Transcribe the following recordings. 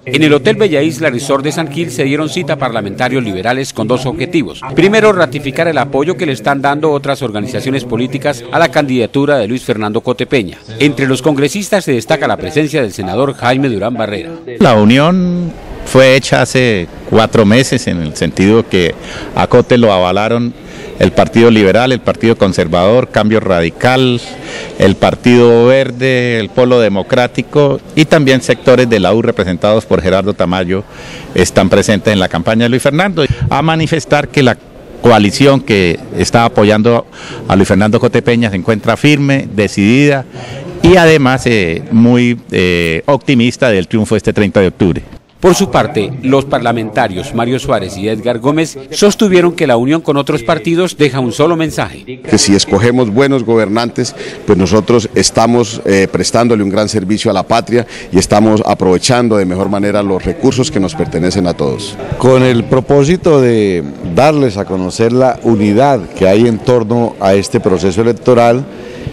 En el Hotel Bella Isla Resort de San Gil se dieron cita a parlamentarios liberales con dos objetivos. Primero, ratificar el apoyo que le están dando otras organizaciones políticas a la candidatura de Luis Fernando Cote Peña. Entre los congresistas se destaca la presencia del senador Jaime Durán Barrera. La unión fue hecha hace 4 meses en el sentido que a Cote lo avalaron el Partido Liberal, el Partido Conservador, Cambio Radical, el Partido Verde, el Polo Democrático y también sectores de la U representados por Gerardo Tamayo están presentes en la campaña de Luis Fernando. A manifestar que la coalición que está apoyando a Luis Fernando Cote Peña se encuentra firme, decidida y además muy optimista del triunfo este 30 de octubre. Por su parte, los parlamentarios Mario Suárez y Edgar Gómez sostuvieron que la unión con otros partidos deja un solo mensaje. Que si escogemos buenos gobernantes, pues nosotros estamos prestándole un gran servicio a la patria y estamos aprovechando de mejor manera los recursos que nos pertenecen a todos. Con el propósito de darles a conocer la unidad que hay en torno a este proceso electoral,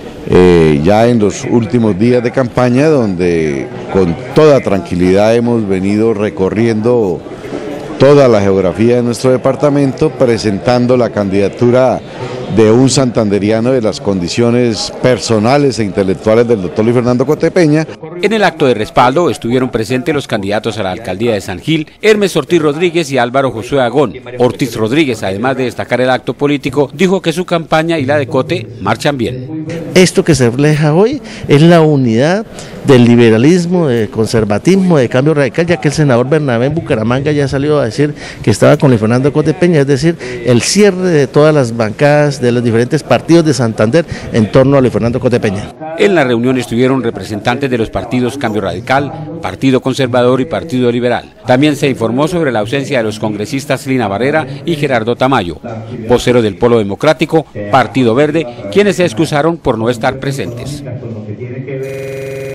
ya en los últimos días de campaña, donde con toda tranquilidad hemos venido recorriendo toda la geografía de nuestro departamento, presentando la candidatura de un santanderiano de las condiciones personales e intelectuales del doctor Luis Fernando Cote Peña. En el acto de respaldo estuvieron presentes los candidatos a la alcaldía de San Gil, Hermes Ortiz Rodríguez y Álvaro Josué Agón. Ortiz Rodríguez, además de destacar el acto político, dijo que su campaña y la de Cote marchan bien. Esto que se refleja hoy es la unidad del liberalismo, del conservatismo, de Cambio Radical, ya que el senador Bernabé en Bucaramanga ya salió a decir que estaba con Luis Fernando Cote Peña, es decir, el cierre de todas las bancadas de los diferentes partidos de Santander en torno a Luis Fernando Cote Peña. En la reunión estuvieron representantes de los partidos Cambio Radical, Partido Conservador y Partido Liberal. También se informó sobre la ausencia de los congresistas Lina Barrera y Gerardo Tamayo, vocero del Polo Democrático, Partido Verde, quienes se excusaron por no estar presentes.